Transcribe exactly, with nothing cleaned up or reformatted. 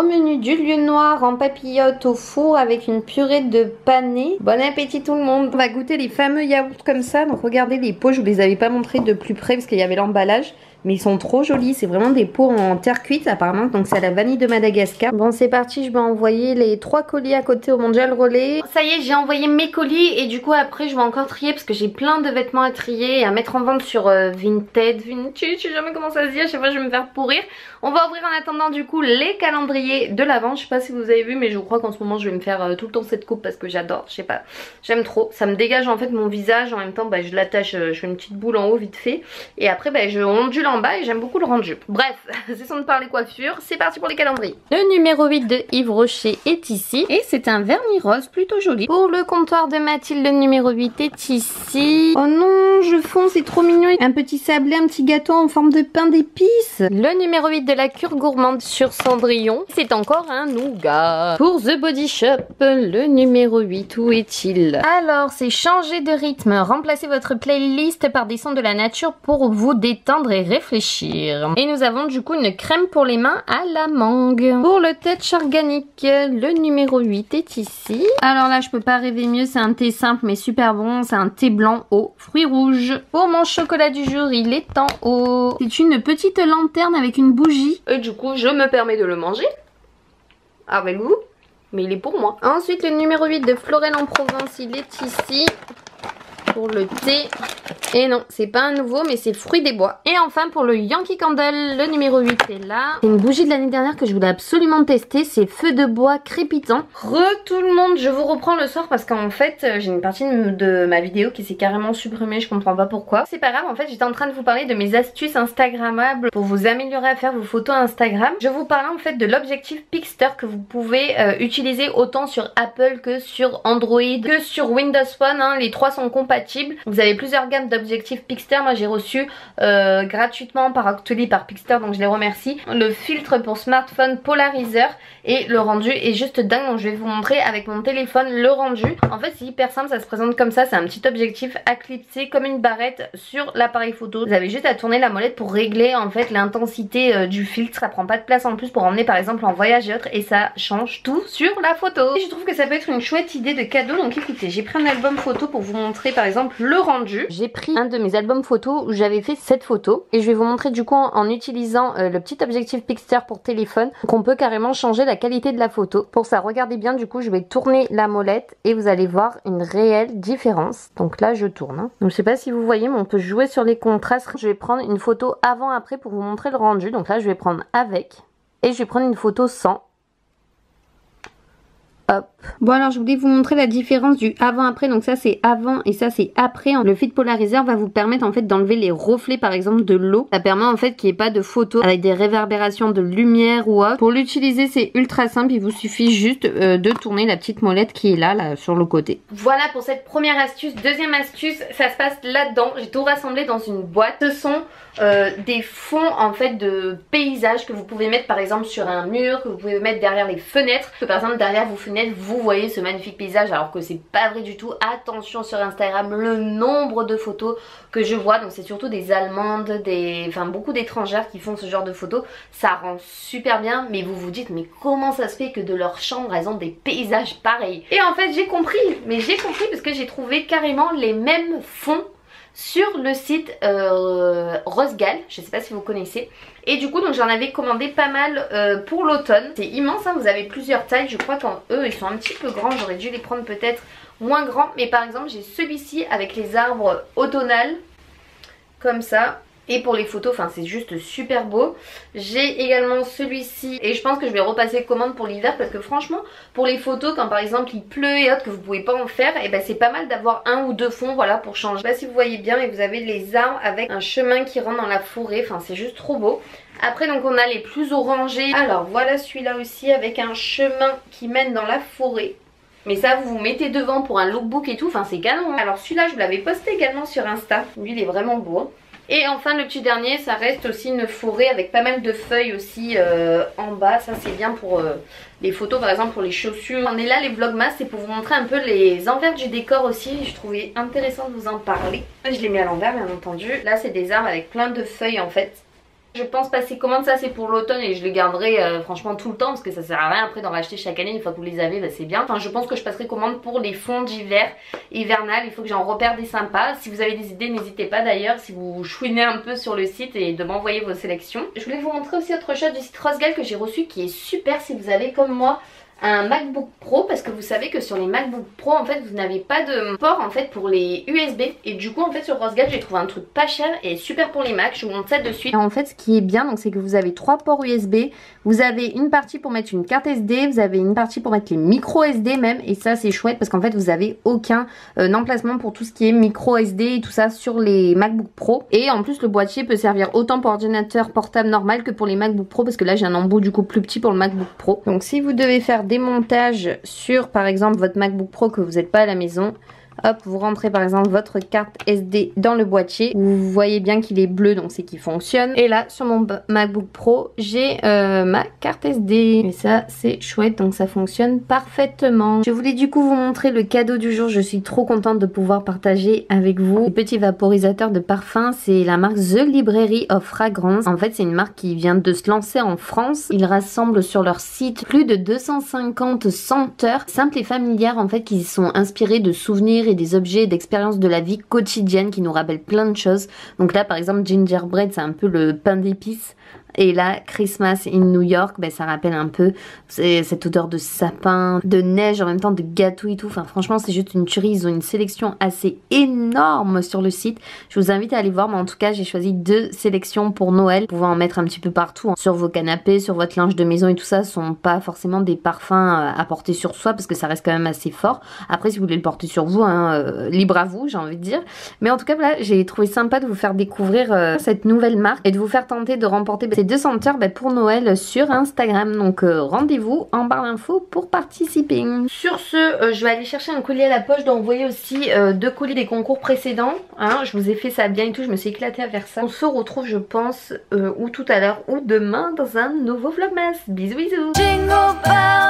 au menu du lieu noir en papillote au four avec une purée de panais. Bon appétit tout le monde. On va goûter les fameux yaourts comme ça. Donc regardez les pots, je vous les avais pas montrés de plus près parce qu'il y avait l'emballage. Mais ils sont trop jolis, c'est vraiment des pots en terre cuite apparemment, donc c'est à la vanille de Madagascar. Bon c'est parti, je vais envoyer les trois colis à côté au Mondial Relais. Ça y est, j'ai envoyé mes colis et du coup après je vais encore trier parce que j'ai plein de vêtements à trier et à mettre en vente sur euh, Vinted, Vinted, je sais jamais comment ça se dit, à chaque fois je vais me faire pourrir. On va ouvrir en attendant du coup les calendriers de l'Avent, je sais pas si vous avez vu mais je crois qu'en ce moment je vais me faire euh, tout le temps cette coupe parce que j'adore, je sais pas, j'aime trop. Ça me dégage en fait mon visage, en même temps bah, je l'attache, euh, je fais une petite boule en haut vite fait et après bah, je ondule en bas et j'aime beaucoup le rendu. Bref, c'est sans de parler coiffure, c'est parti pour les calendriers. Le numéro huit de Yves Rocher est ici et c'est un vernis rose plutôt joli. Pour le comptoir de Mathilde, le numéro huit est ici. Oh non, je fonds, c'est trop mignon. Un petit sablé, un petit gâteau en forme de pain d'épices. Le numéro huit de la cure gourmande sur Cendrillon, c'est encore un nougat. Pour The Body Shop, le numéro huit, où est-il? Alors, c'est changer de rythme. Remplacez votre playlist par des sons de la nature pour vous détendre et réfléchir. Et nous avons du coup une crème pour les mains à la mangue. Pour le touch organique, le numéro huit est ici. Alors là, je peux pas rêver mieux, c'est un thé simple mais super bon. C'est un thé blanc aux fruits rouges. Pour mon chocolat du jour, il est en haut. C'est une petite lanterne avec une bougie. Et du coup, je me permets de le manger. Avec vous. Mais il est pour moi. Ensuite, le numéro huit de Florel en Provence, il est ici. Pour le thé. Et non, c'est pas un nouveau, mais c'est fruit des bois. Et enfin, pour le Yankee Candle, le numéro huit est là. C'est une bougie de l'année dernière que je voulais absolument tester. C'est feu de bois crépitant. Re tout le monde, je vous reprends le soir parce qu'en fait, j'ai une partie de ma vidéo qui s'est carrément supprimée. Je comprends pas pourquoi. C'est pas grave, en fait, j'étais en train de vous parler de mes astuces Instagrammables pour vous améliorer à faire vos photos Instagram. Je vous parlais en fait de l'objectif Pixter que vous pouvez euh, utiliser autant sur Apple que sur Android, que sur Windows Phone. Hein. Les trois sont compatibles. Vous avez plusieurs gammes d'objectifs Objectif Pixter. Moi j'ai reçu euh, gratuitement par Octoly, par Pixter, donc je les remercie. Le filtre pour smartphone polarizer et le rendu est juste dingue, donc je vais vous montrer avec mon téléphone le rendu. En fait c'est hyper simple, ça se présente comme ça, c'est un petit objectif à clipser comme une barrette sur l'appareil photo. Vous avez juste à tourner la molette pour régler en fait l'intensité euh, du filtre, ça prend pas de place en plus pour emmener par exemple en voyage et autres et ça change tout sur la photo. Et je trouve que ça peut être une chouette idée de cadeau, donc écoutez, j'ai pris un album photo pour vous montrer par exemple le rendu. J'ai pris un de mes albums photos où j'avais fait cette photo et je vais vous montrer du coup en, en utilisant euh, le petit objectif Pixter pour téléphone qu'on peut carrément changer la qualité de la photo. Pour ça, regardez bien, du coup je vais tourner la molette et vous allez voir une réelle différence. Donc là je tourne, hein. Donc je sais pas si vous voyez mais on peut jouer sur les contrastes. Je vais prendre une photo avant après pour vous montrer le rendu. Donc là je vais prendre avec et je vais prendre une photo sans. Hop. Bon alors je voulais vous montrer la différence du avant après, donc ça c'est avant et ça c'est après. Le Fit Polarizer va vous permettre en fait d'enlever les reflets par exemple de l'eau. Ça permet en fait qu'il n'y ait pas de photos avec des réverbérations de lumière ou autre. Pour l'utiliser c'est ultra simple, il vous suffit juste euh, de tourner la petite molette qui est là, là sur le côté. Voilà pour cette première astuce. Deuxième astuce, ça se passe là-dedans. J'ai tout rassemblé dans une boîte. Ce sont euh, des fonds en fait de paysages que vous pouvez mettre par exemple sur un mur, que vous pouvez mettre derrière les fenêtres, que par exemple derrière vos fenêtres vous voyez ce magnifique paysage alors que c'est pas vrai du tout. Attention sur Instagram le nombre de photos que je vois, donc c'est surtout des Allemandes, des, enfin beaucoup d'étrangères qui font ce genre de photos. Ça rend super bien mais vous vous dites mais comment ça se fait que de leur chambre elles ont des paysages pareils. Et en fait j'ai compris, mais j'ai compris parce que j'ai trouvé carrément les mêmes fonds sur le site euh, Rosegal, je sais pas si vous connaissez. Et du coup donc j'en avais commandé pas mal euh, pour l'automne. C'est immense, hein, vous avez plusieurs tailles. Je crois qu'en eux ils sont un petit peu grands, j'aurais dû les prendre peut-être moins grands. Mais par exemple j'ai celui-ci avec les arbres automnales, comme ça. Et pour les photos, enfin c'est juste super beau. J'ai également celui-ci et je pense que je vais repasser commande pour l'hiver parce que franchement pour les photos quand par exemple il pleut et autres que vous pouvez pas en faire, et ben c'est pas mal d'avoir un ou deux fonds, voilà, pour changer. Je sais pas si vous voyez bien mais vous avez les arbres avec un chemin qui rentre dans la forêt, enfin c'est juste trop beau. Après donc on a les plus orangés. Alors voilà celui-là aussi avec un chemin qui mène dans la forêt. Mais ça vous vous mettez devant pour un lookbook et tout, enfin c'est canon. Alors celui-là je vous l'avais posté également sur Insta, lui il est vraiment beau. Et enfin le petit dernier, ça reste aussi une forêt avec pas mal de feuilles aussi euh, en bas. Ça c'est bien pour euh, les photos, par exemple pour les chaussures. On est là les vlogmas, c'est pour vous montrer un peu les envers du décor aussi. Je trouvais intéressant de vous en parler. Je l'ai mis à l'envers bien entendu. Là c'est des arbres avec plein de feuilles en fait. Je pense passer commande, ça c'est pour l'automne et je les garderai euh, franchement tout le temps parce que ça sert à rien après d'en racheter chaque année. Une fois que vous les avez, bah, c'est bien. Enfin, je pense que je passerai commande pour les fonds d'hiver hivernal. Il faut que j'en repère des sympas. Si vous avez des idées, n'hésitez pas d'ailleurs, si vous chouinez un peu sur le site, et de m'envoyer vos sélections. Je voulais vous montrer aussi autre chose du site Rosegal que j'ai reçu qui est super si vous avez comme moi un MacBook Pro, parce que vous savez que sur les MacBook Pro en fait vous n'avez pas de port en fait pour les U S B, et du coup en fait sur Rosegal j'ai trouvé un truc pas cher et super pour les Macs. Je vous montre ça de suite. En fait ce qui est bien donc c'est que vous avez trois ports U S B, vous avez une partie pour mettre une carte S D, vous avez une partie pour mettre les micro S D même, et ça c'est chouette parce qu'en fait vous avez aucun euh, emplacement pour tout ce qui est micro S D et tout ça sur les MacBook Pro, et en plus le boîtier peut servir autant pour ordinateur portable normal que pour les MacBook Pro, parce que là j'ai un embout du coup plus petit pour le MacBook Pro. Donc si vous devez faire des montages sur par exemple votre MacBook Pro que vous n'êtes pas à la maison, hop, vous rentrez par exemple votre carte S D dans le boîtier. Vous voyez bien qu'il est bleu, donc c'est qu'il fonctionne. Et là, sur mon MacBook Pro, j'ai euh, ma carte S D. Et ça, c'est chouette, donc ça fonctionne parfaitement. Je voulais du coup vous montrer le cadeau du jour. Je suis trop contente de pouvoir partager avec vous. Le petit vaporisateur de parfum, c'est la marque The Library of Fragrance. En fait, c'est une marque qui vient de se lancer en France. Ils rassemblent sur leur site plus de deux cent cinquante senteurs simples et familières en fait, qui sont inspirées de souvenirs et des objets d'expériences de la vie quotidienne qui nous rappellent plein de choses. Donc là par exemple gingerbread, c'est un peu le pain d'épices, et là Christmas in New York, ben, ça rappelle un peu cette odeur de sapin, de neige, en même temps de gâteau et tout. Enfin franchement c'est juste une tuerie. Ils ont une sélection assez énorme sur le site. Je vous invite à aller voir, mais en tout cas j'ai choisi deux sélections pour Noël. Vous pouvez en mettre un petit peu partout, hein, sur vos canapés, sur votre linge de maison et tout ça. Ce sont pas forcément des parfums à porter sur soi parce que ça reste quand même assez fort. Après si vous voulez le porter sur vous, hein, euh, libre à vous, j'ai envie de dire. Mais en tout cas voilà, j'ai trouvé sympa de vous faire découvrir euh, cette nouvelle marque et de vous faire tenter de remporter ces deux senteurs bah, pour Noël sur Instagram. Donc euh, rendez-vous en barre d'infos pour participer. Sur ce, euh, je vais aller chercher un colis à la poche. Je dois envoyer aussi euh, deux colis des concours précédents, hein. Je vous ai fait ça bien et tout, je me suis éclatée à faire ça. On se retrouve je pense euh, ou tout à l'heure ou demain dans un nouveau vlogmas. Bisous bisous. Jingle bell.